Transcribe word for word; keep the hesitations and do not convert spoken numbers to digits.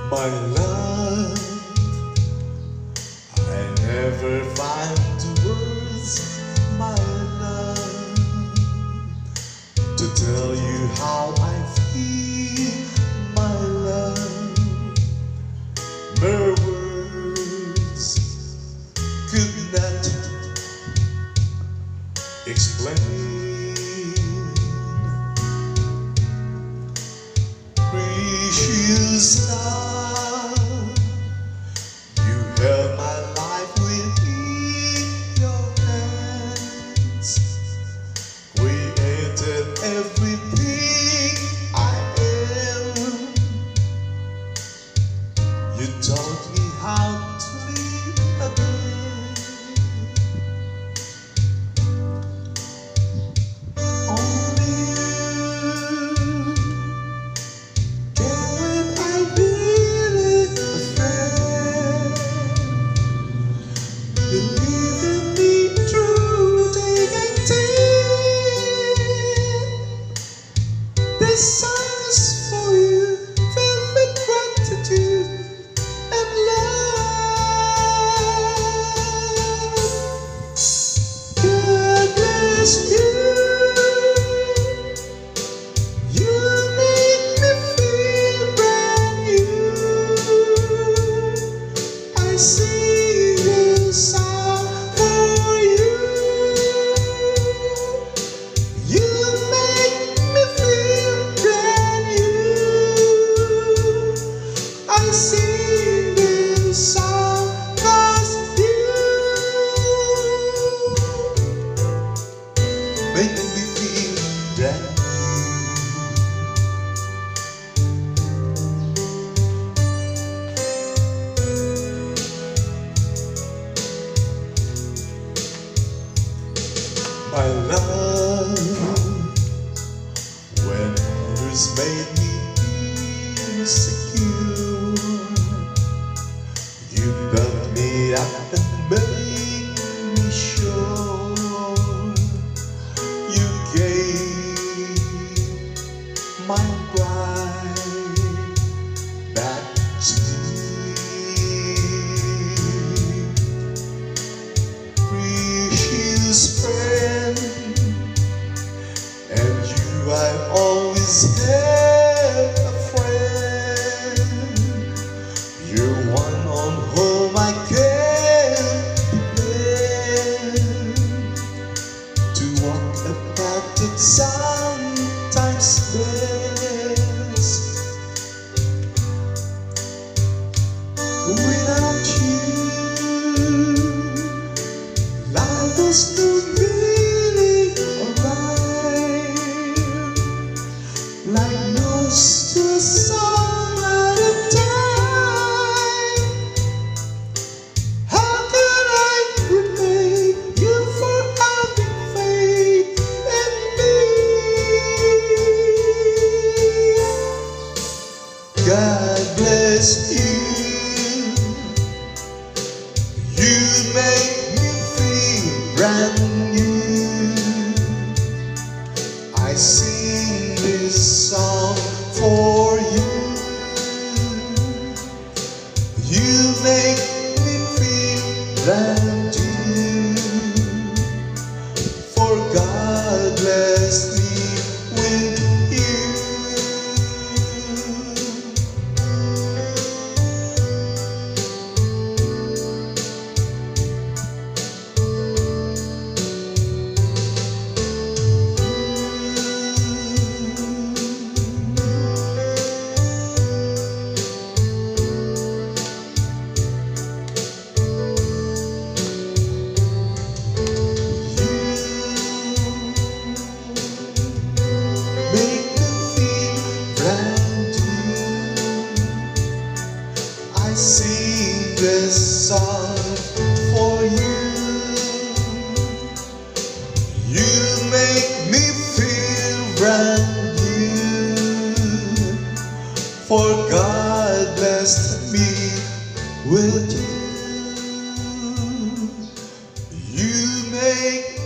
My love, I never find the words, my love, to tell you how I feel, my love. Mere words could not explain. Precious love, you held my life within your hands, created everything I am. You taught me how to live again. Only you can when I really afraid. Believe in me through thick and thin. This song is for you, filled with gratitude and love. God bless you. You make me feel brand new. I sing this song for you. You make me feel brand new. I sing this song 'cause you make me feel brand new. My love, when others made me insecure, you built me up and made me sure. You gave my pride back to me. Precious friend, and you I always had a friend. You're one on whom I can depend. To walk a path that sometimes best. Without you, life was no really alright. Like notes to a song at a time. How can I repay you for having faith in me? God bless you. You make me feel brand new. I sing this song for you. You make me feel brand new. For God blessed me with you. I sing this song for you. You make me feel brand new. For God blessed me with you. You make